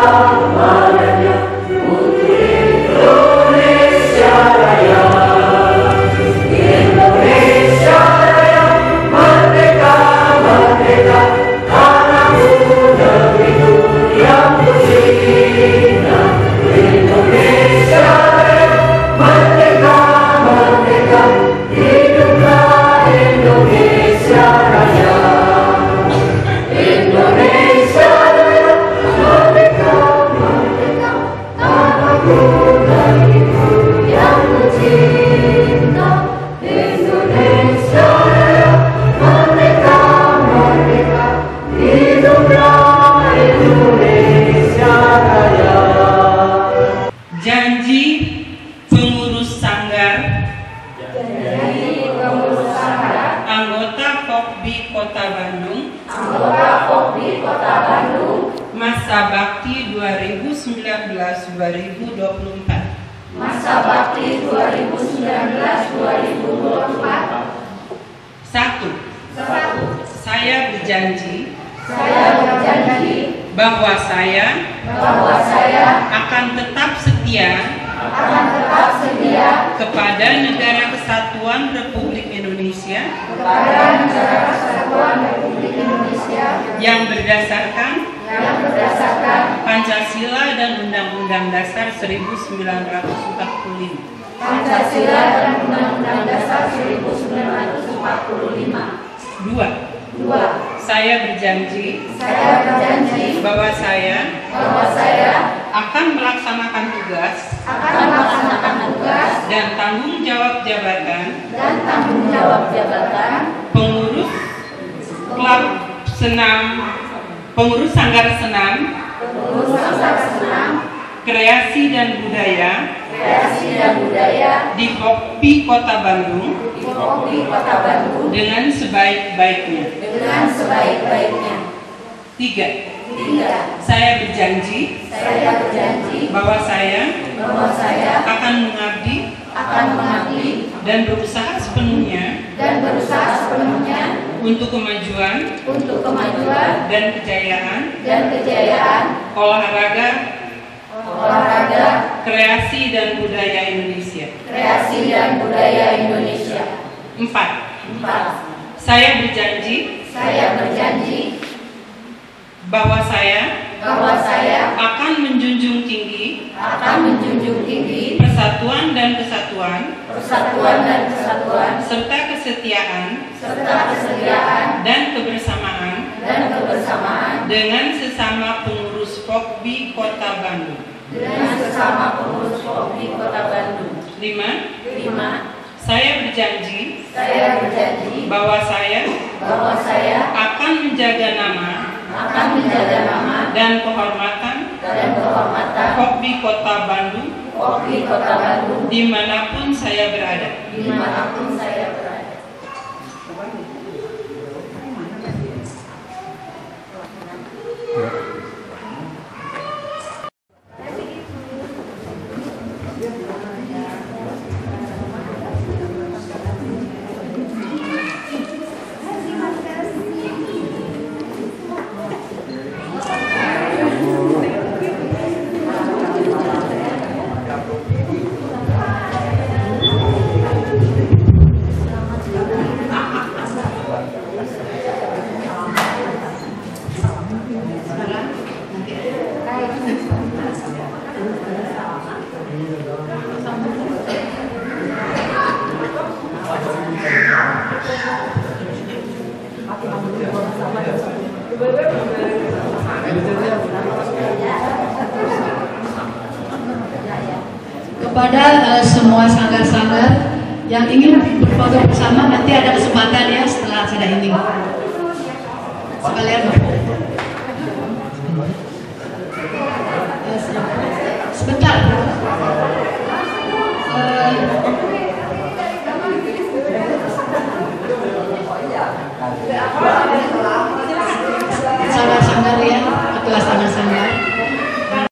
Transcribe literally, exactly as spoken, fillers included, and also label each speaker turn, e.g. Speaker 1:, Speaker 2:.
Speaker 1: Masa Bakti dua ribu sembilan belas dua ribu dua puluh empat.
Speaker 2: Masa Bakti dua ribu sembilan belas dua ribu dua puluh empat.
Speaker 1: Satu.
Speaker 2: Satu.
Speaker 1: Saya berjanji.
Speaker 2: Saya berjanji.
Speaker 1: Bahwa saya.
Speaker 2: Bahwa saya.
Speaker 1: Akan tetap setia.
Speaker 2: Akan tetap setia.
Speaker 1: Kepada Negara Kesatuan Republik Indonesia.
Speaker 2: Kepada Negara Kesatuan Republik Indonesia.
Speaker 1: Yang berdasarkan.
Speaker 2: Yang berdasarkan
Speaker 1: Pancasila dan Undang-Undang Dasar seribu sembilan ratus empat puluh lima.
Speaker 2: Pancasila dan Undang-Undang Dasar seribu sembilan ratus empat puluh lima.
Speaker 1: Dua.
Speaker 2: Dua.
Speaker 1: Saya berjanji.
Speaker 2: Saya berjanji
Speaker 1: bahwa saya.
Speaker 2: Bahwa saya
Speaker 1: akan melaksanakan tugas.
Speaker 2: Akan melaksanakan tugas
Speaker 1: dan tanggung jawab jabatan.
Speaker 2: Dan tanggung jawab jabatan
Speaker 1: Pengurus klub senam. Pengurus Sanggar Senam,
Speaker 2: Pengurus Sanggar Senam,
Speaker 1: Kreasi dan Budaya,
Speaker 2: Kreasi dan Budaya
Speaker 1: di Pokpi Kota Bandung,
Speaker 2: di Pokpi Kota Bandung
Speaker 1: dengan sebaik-baiknya.
Speaker 2: Dengan sebaik-baiknya.
Speaker 1: Tiga.
Speaker 2: Tiga.
Speaker 1: Saya berjanji.
Speaker 2: Saya berjanji
Speaker 1: bahwa saya.
Speaker 2: Bahwa saya
Speaker 1: akan mengabdi.
Speaker 2: Akan mengabdi
Speaker 1: dan berusaha sepenuhnya.
Speaker 2: Dan berusaha sepenuhnya
Speaker 1: untuk kemajuan.
Speaker 2: Untuk kemajuan
Speaker 1: dan kejayaan.
Speaker 2: Dan kejayaan
Speaker 1: olahraga.
Speaker 2: Olahraga.
Speaker 1: Kreasi dan budaya Indonesia.
Speaker 2: Kreasi dan budaya Indonesia.
Speaker 1: Empat.
Speaker 2: Empat.
Speaker 1: Saya berjanji.
Speaker 2: Saya berjanji
Speaker 1: bahwa saya.
Speaker 2: Bahwa saya
Speaker 1: akan menjunjung tinggi.
Speaker 2: Akan menjunjung tinggi
Speaker 1: persatuan dan kesatuan.
Speaker 2: Persatuan dan kesatuan.
Speaker 1: Serta kesetiaan.
Speaker 2: Serta kesetiaan.
Speaker 1: Dan kebersamaan.
Speaker 2: Dan kebersamaan.
Speaker 1: Dengan sesama pengurus Pokbi Kota Bandung.
Speaker 2: Dengan sesama pengurus Pokbi Kota Bandung.
Speaker 1: Lima.
Speaker 2: Lima.
Speaker 1: Saya berjanji.
Speaker 2: Saya berjanji
Speaker 1: bahwa saya.
Speaker 2: Bahwa saya
Speaker 1: akan menjaga nama.
Speaker 2: Akan menjaga nama
Speaker 1: dan kehormatan.
Speaker 2: Dan kehormatan
Speaker 1: Pokbi Kota Bandung.
Speaker 2: Pokbi Kota Bandung.
Speaker 1: Dimanapun saya berada.
Speaker 2: Dimanapun saya berada.
Speaker 3: Kepada uh, semua sanggar-sanggar yang ingin berfoto bersama, nanti ada kesempatan ya setelah acara ini. Sekalian.